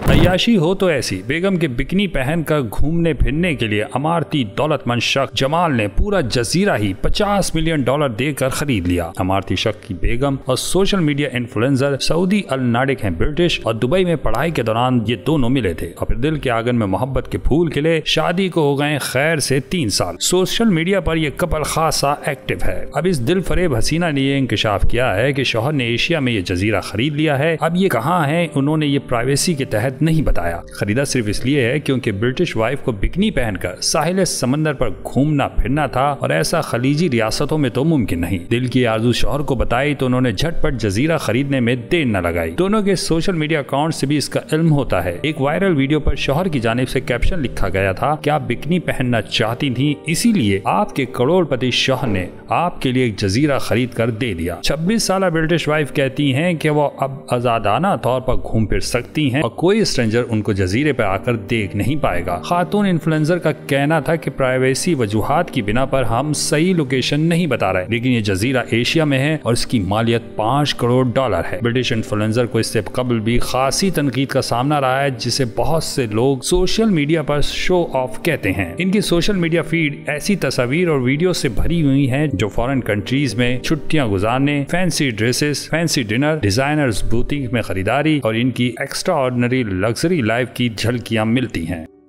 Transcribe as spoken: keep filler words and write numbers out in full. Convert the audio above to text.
अय्याशी हो तो ऐसी। बेगम के बिकनी पहनकर घूमने फिरने के लिए अमारती दौलतमंद शख्स जमाल ने पूरा जजीरा ही पचास मिलियन डॉलर देकर खरीद लिया। अमारती शख्स की बेगम और social media influencer Saudi Al Nadiq हैं ब्रिटिश और दुबई में पढ़ाई के दौरान ये दोनों मिले थे और फिर दिल के आंगन में मोहब्बत के फूल खिले। शादी को हो गए खैर से तीन साल। सोशल मीडिया पर यह कपल खासा एक्टिव है। अब इस दिल फरेब हसीना ने यह इंकशाफ किया है कि शौहर ने एशिया में ये जजीरा खरीद लिया है। अब ये कहाँ है उन्होंने ये प्राइवेसी के तहत नहीं बताया। खरीदा सिर्फ इसलिए है क्योंकि ब्रिटिश वाइफ को बिकनी पहनकर साहिल समंदर पर घूमना फिरना था और ऐसा खलीजी रियासतों में तो मुमकिन नहीं। दिल की आरज़ू शौहर को बताई तो उन्होंने झटपट जजीरा खरीदने में देर न लगाई। दोनों के सोशल मीडिया अकाउंट से भी इसका इल्म होता है। एक वायरल वीडियो पर शौहर की जानिब से कैप्शन लिखा गया था कि आप बिकनी पहनना चाहती थी, इसीलिए आपके करोड़पति शौहर ने आपके लिए एक जजीरा खरीद कर दे दिया। छब्बीस साल ब्रिटिश वाइफ कहती हैं कि वो अब आजादाना तौर पर घूम फिर सकती हैं और कोई स्ट्रेंजर उनको जजीरे पर आकर देख नहीं पाएगा। खातून इन्फ्लुएंसर का कहना था कि प्राइवेसी वजूहात की बिना पर हम सही लोकेशन नहीं बता रहे, लेकिन ये जजीरा एशिया में है और इसकी मालियत पाँच करोड़ डॉलर है। ब्रिटिश इन्फ्लुएंसर को इससे कबल भी खासी तनकीद का सामना रहा है, जिसे बहुत से लोग सोशल मीडिया पर शो ऑफ कहते हैं। इनकी सोशल मीडिया फीड ऐसी तस्वीर और वीडियो से भरी हुई है जो फॉरेन कंट्रीज में छुट्टियां गुजारने, fancy dresses, fancy dinner, designers boutique में खरीदारी और इनकी एक्स्ट्रा ऑर्डिनरी लग्जरी लाइफ की झलकियां मिलती हैं।